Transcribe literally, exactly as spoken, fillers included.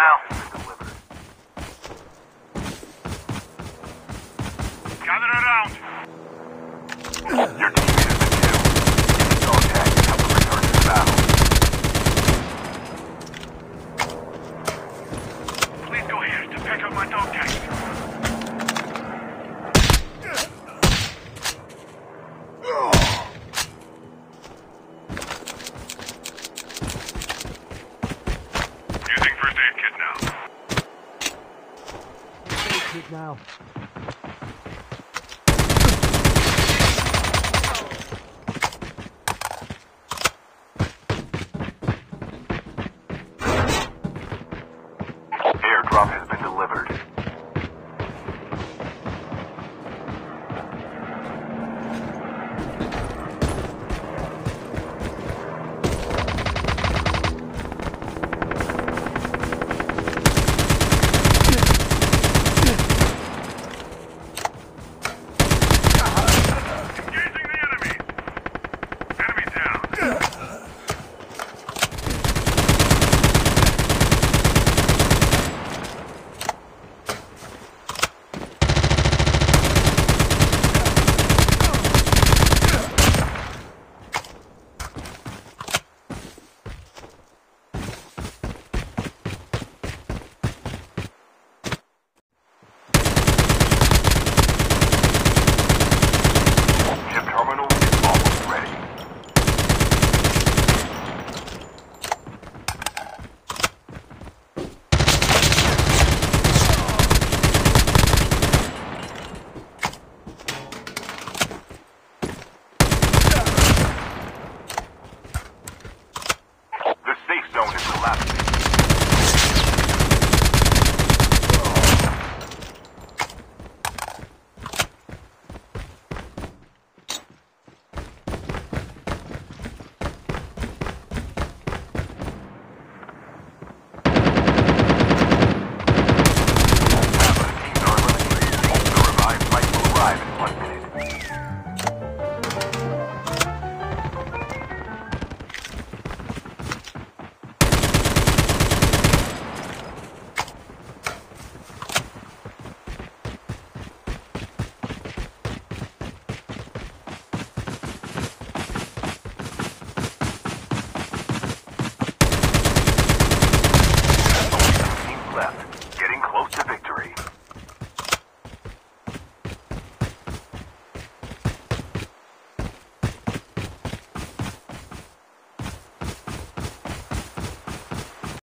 now. Gather around. Your teammate has been killed. Use the dog tag to help them return to the battle. Please go here to pick up my dog tag. Using first aid kit now. Aid kit now. Airdrop has been delivered. Engaging the enemy. Enemy down. Chip terminal is almost ready. The safe zone is collapsing.